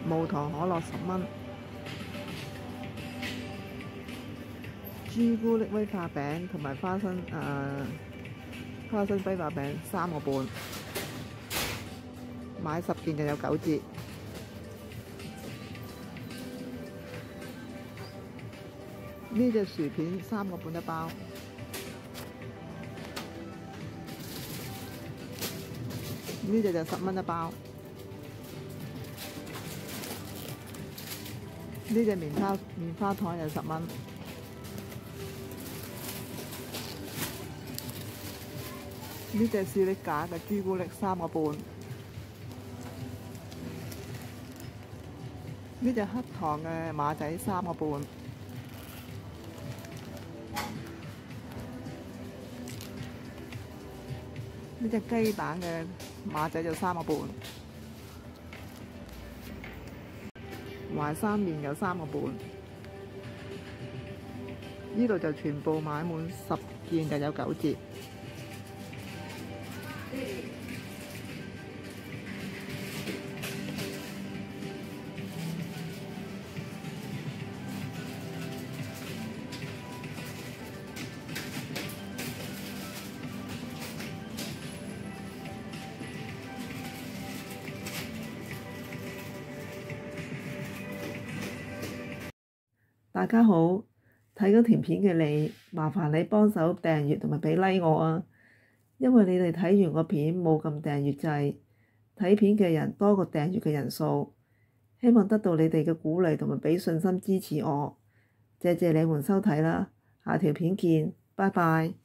無糖可樂10蚊，朱古力威化餅同埋花生威化餅3個半，買10件就有9折。呢隻薯片3個半一包，呢隻就10蚊一包。呢隻棉花糖就10蚊。呢隻士力架嘅朱古力3個半。呢隻黑糖嘅馬仔3個半。呢隻雞蛋嘅馬仔就3個半。淮山麵有3個半。呢度就全部買滿10件就有9折。大家好，睇咗條片嘅你，麻煩你幫手訂閱同埋俾 like 我啊！因為你哋睇完個片冇撳訂閱掣，睇片嘅人多過訂閱嘅人數，希望得到你哋嘅鼓勵同埋俾信心支持我，謝謝你們收睇啦，下條片見，拜拜。